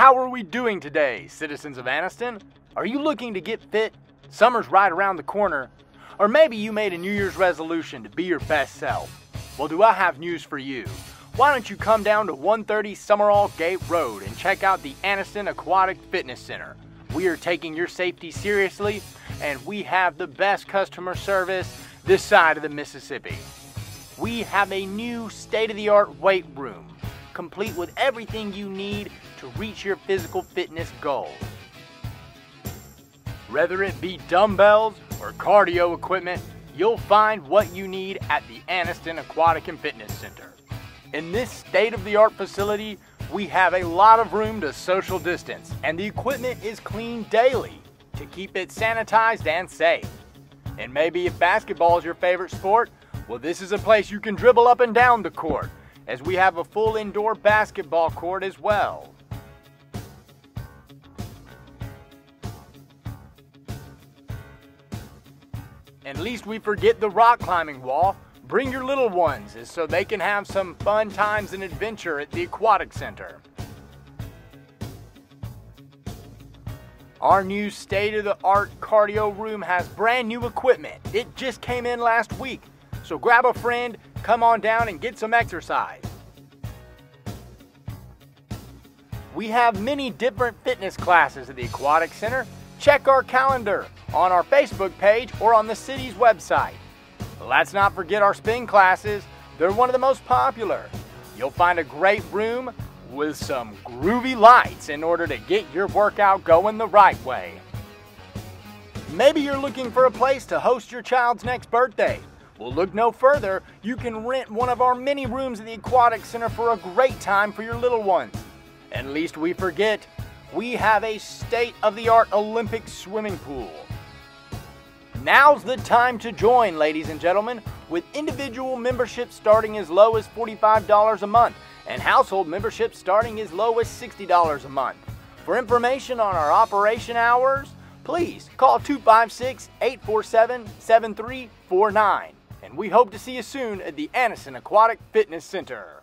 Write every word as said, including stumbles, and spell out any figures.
How are we doing today, citizens of Anniston? Are you looking to get fit? Summer's right around the corner. Or maybe you made a New Year's resolution to be your best self. Well, do I have news for you? Why don't you come down to one thirty Summerall Gate Road and check out the Anniston Aquatic Fitness Center. We are taking your safety seriously, and we have the best customer service this side of the Mississippi. We have a new state-of-the-art weight room, complete with everything you need to reach your physical fitness goals. Whether it be dumbbells or cardio equipment, you'll find what you need at the Anniston Aquatic and Fitness Center. In this state-of-the-art facility, we have a lot of room to social distance, and the equipment is cleaned daily to keep it sanitized and safe. And maybe if basketball is your favorite sport, well, this is a place you can dribble up and down the court, as we have a full indoor basketball court as well. And least we forget the rock climbing wall. Bring your little ones so they can have some fun times and adventure at the Aquatic Center. Our new state-of-the-art cardio room has brand new equipment. It just came in last week. So grab a friend, come on down and get some exercise. We have many different fitness classes at the Aquatic Center. Check our calendar on our Facebook page or on the city's website. Let's not forget our spin classes. They're one of the most popular. You'll find a great room with some groovy lights in order to get your workout going the right way. Maybe you're looking for a place to host your child's next birthday. Well, look no further. You can rent one of our many rooms at the Aquatic Center for a great time for your little ones. And lest we forget, we have a state-of-the-art Olympic swimming pool. Now's the time to join, ladies and gentlemen, with individual memberships starting as low as forty-five dollars a month and household memberships starting as low as sixty dollars a month. For information on our operation hours, please call two five six, eight four seven, seven three four nine. And we hope to see you soon at the Anniston Aquatic Fitness Center.